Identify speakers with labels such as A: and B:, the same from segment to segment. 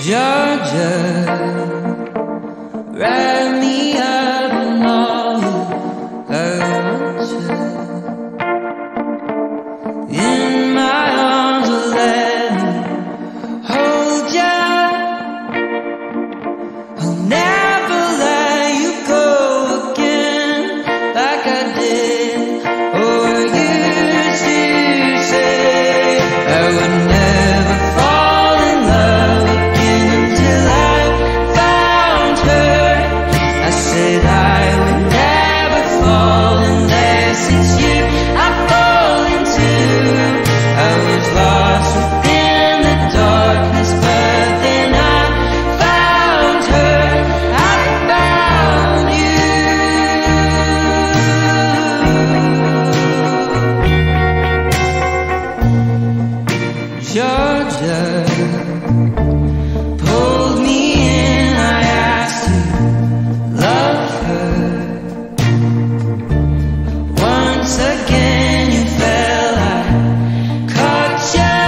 A: Georgia, wrap me up in all I want you. In my arms, will let me hold ya. I'll never let you go again like I did or used to say. I would never fall in love again until I found her. I said I would never fall unless it's you I fall into. I was lost within the darkness, but then I found her. I found you. Georgia pulled me in, I asked to love her. Once again you fell, I caught ya.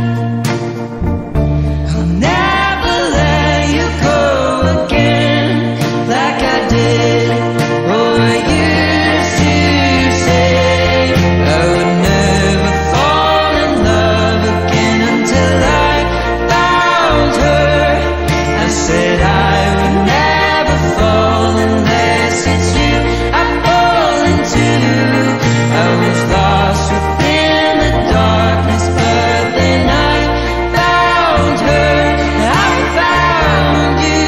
A: I'll never let you go again like I did or used to say. I would never fall in love again until I found her. I said I would never fall unless it's you I fall into. I was lost within the darkness, but then I found her. I found you.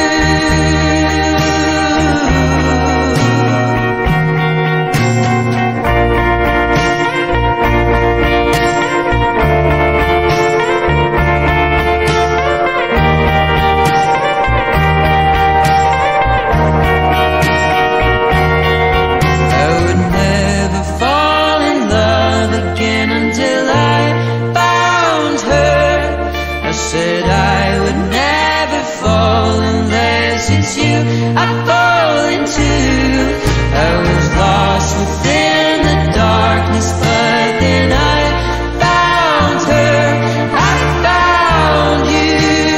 A: I would never fall in love again until I found her. I said I would never fall unless it's you I fall into. I was lost within the darkness, but then I found her. I found you.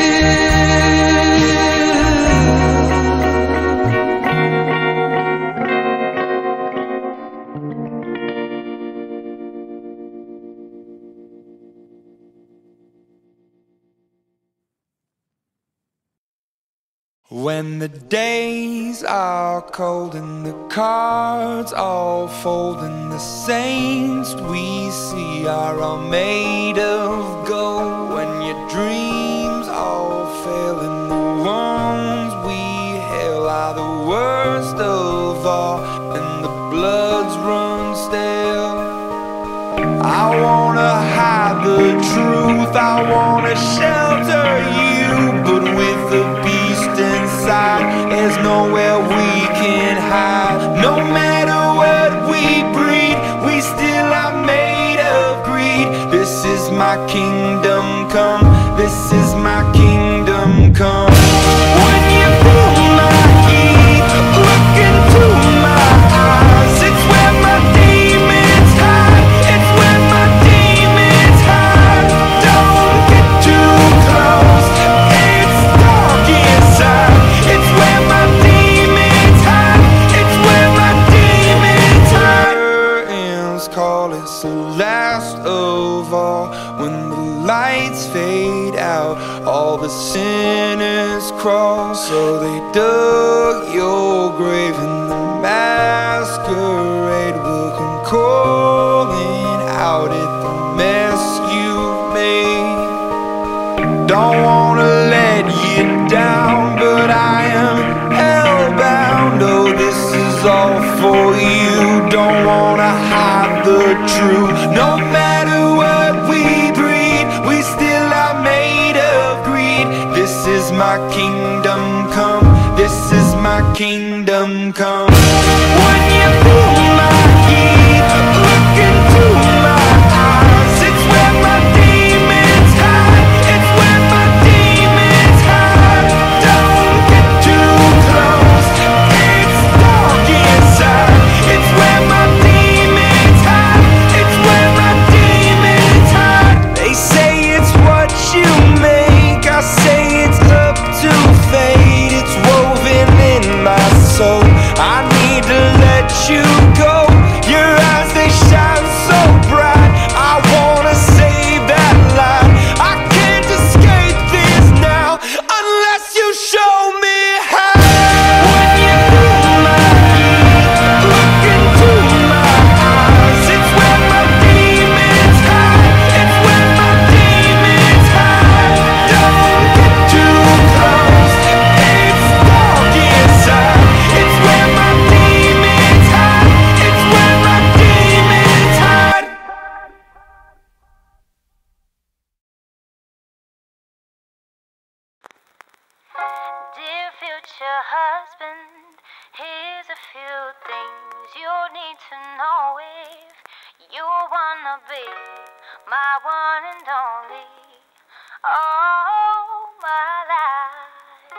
B: When the days are cold and the cards all fold and the saints we see are all made of gold, when your dreams all fail and the ones we hail are the worst of all and the bloods run stale, I wanna hide the truth, I wanna shelter you, but with the beast inside, there's nowhere we can hide. No matter what we breed, we still are made of greed. This is my kingdom come, this is my kingdom come. When you feel my heat, look into my eyes, it's where my demons hide, it's where my demons hide. Don't get too close, it's dark inside, it's where my demons hide, it's where my demons hide. Curtains call, it's the last of all. When the lights fade out, all the sinners crawl. So they dug your grave and the masquerade will come calling out at the mess you've made. Don't wanna let you down, but I am hellbound. Oh, this is all for you. Don't wanna hide the truth. No matter what we breed, we still are made of greed. This is my kingdom come, this is my kingdom come. When you feel my heat, look into my eyes, it's where my demons hide, it's where my demons hide. Don't get too close, it's dark inside, it's where my demons hide, it's where my demons hide. They say it's what you make, I say it's
C: need to know if you wanna be my one and only. Oh, my life.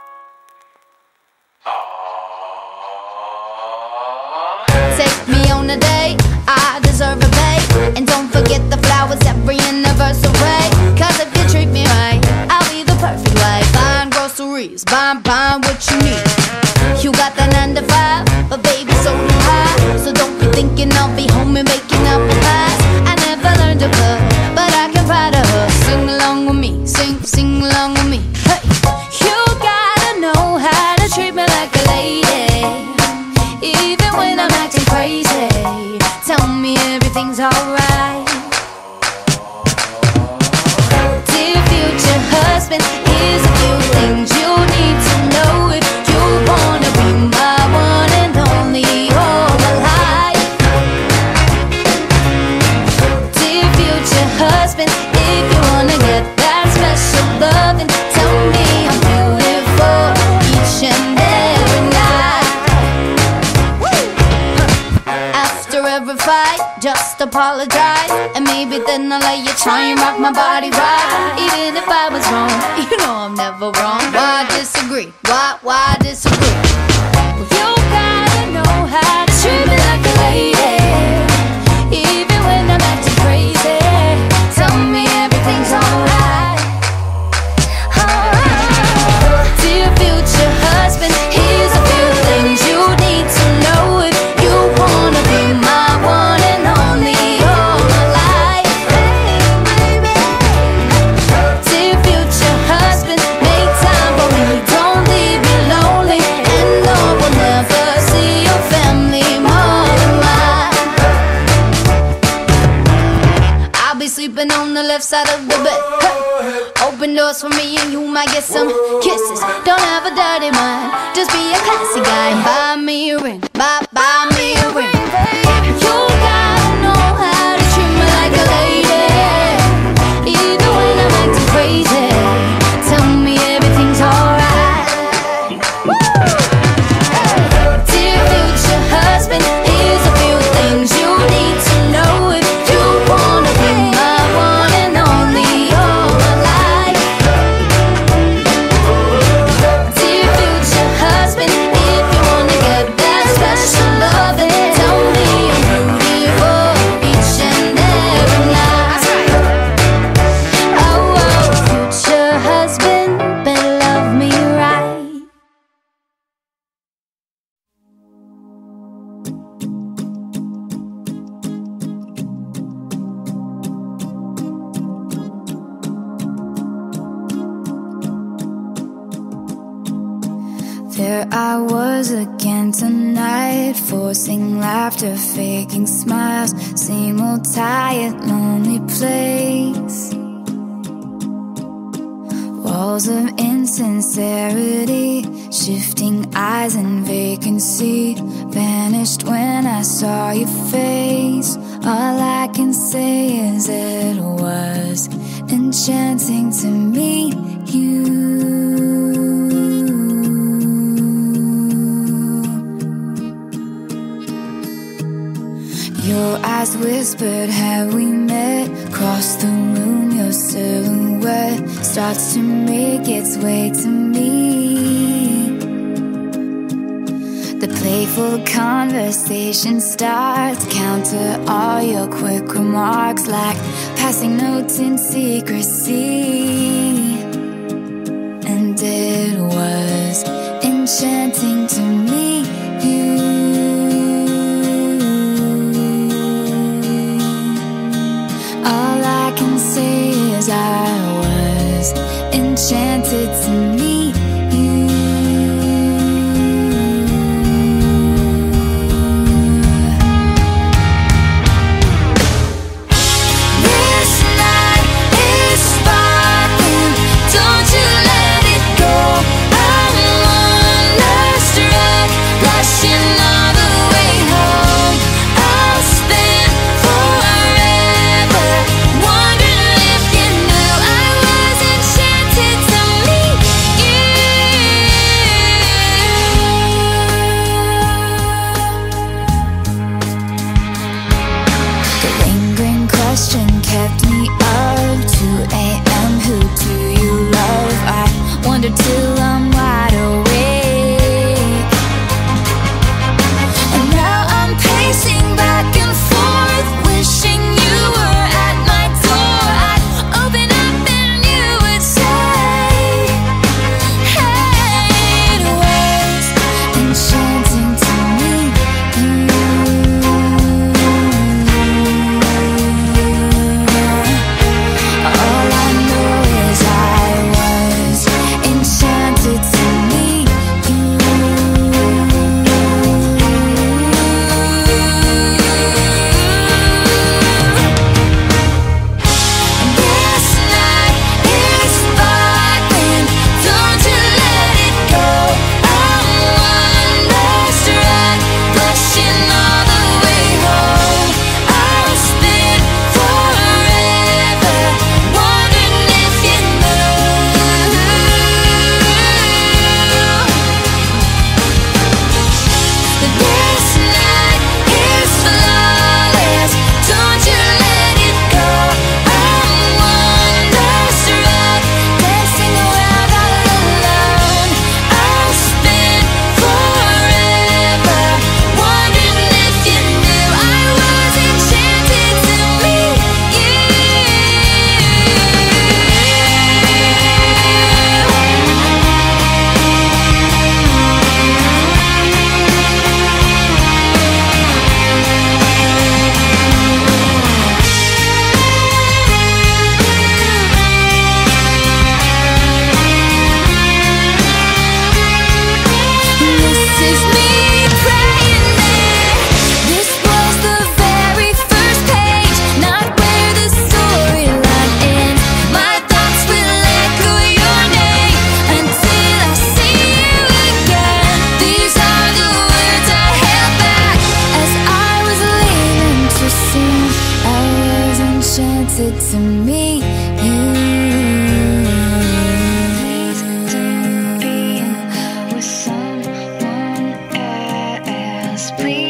D: Take me on a date, I deserve a pay. And don't forget the flowers every anniversary. Cause if you treat me right, I'll be the perfect wife. Buying groceries, buying what you need. You got that 9 to 5, but baby so do I. So don't be thinking I'll be home and making apple pies. I never learned to cook, but I can pie to her. Sing along with me, sing along with me. Hey, you gotta know how to treat me like a lady, even when I'm acting crazy. Tell me everything's alright. Dear future husband, here's a few things you need to know if you wanna be my one and only all my life. Dear future husband, if you wanna get that special loving, tell me I'm beautiful each and every night. After every fight, just apologize, and maybe then I'll let you try and rock my body right. Even if I was wrong, you know I'm never wrong. Why disagree? Why disagree? You gotta know how to treat me like a lady, even when I'm acting crazy. Tell me everything's alright. Dear future husband, here's a few things you need to know if you wanna be my one and only all my life. Dear future husband, make time for me, don't leave me lonely. And no, we'll never see your family more than mine. I'll be sleeping on the left side of the bed. Hey. Open doors for me and you might get some kisses. Don't have a dirty mind, just be a classy guy. Buy me a ring, buy me a ring. You gotta know how to treat me like a lady, even when I'm acting crazy. Tell me everything's alright. Dear future husband, here's a few things you need to know if you wanna be my one and only all my life. Dear future husband, if you wanna get that special loving, tell me I'm beautiful each and every night. Oh, future husband, better love me right.
E: There I was again tonight, forcing laughter, faking smiles. Same old tired, lonely place. Walls of insincerity, shifting eyes and vacancy. Vanished when I saw your face. All I can say is it was enchanting to meet you. Your eyes whispered, have we met? Across the room, your silhouette starts to make its way to me. The playful conversation starts, counter all your quick remarks like passing notes in secrecy. And it was enchanting to meet you. All I can say is I was enchanted to meet you. This night is sparkling, don't you let it go. I'm wonderstruck, blushing all the way home. I'll spend forever wondering if you knew I was enchanted to meet you. please.